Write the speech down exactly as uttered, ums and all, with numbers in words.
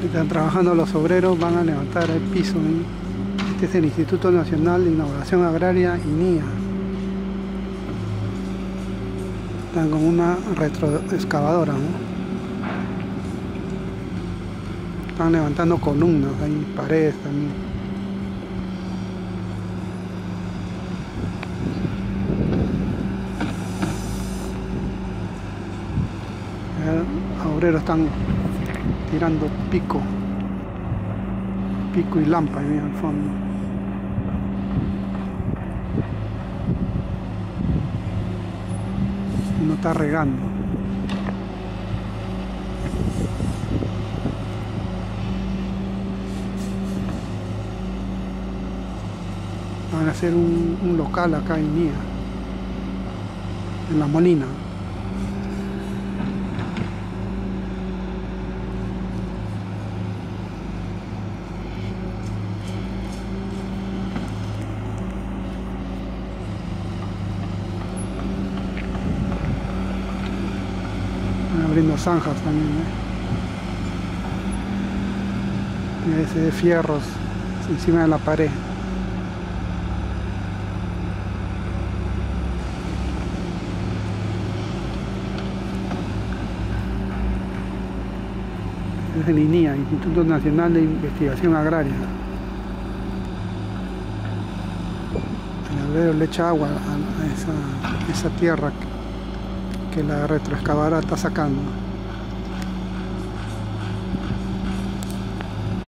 Están trabajando los obreros, van a levantar el piso, ¿eh? Este es el Instituto Nacional de Innovación Agraria, I N I A. Están con una retroexcavadora, ¿no? Están levantando columnas, hay paredes también. Los obreros están tirando pico, pico y lámpara ahí al fondo. Uno está regando. Van a hacer un, un local acá en I N I A, en La Molina. Están abriendo zanjas también, ¿eh? Ese de fierros encima de la pared. Es el I N I A, Instituto Nacional de Investigación Agraria. El obrero le echa agua a, a, esa, a esa tierra que, que la retroexcavadora está sacando.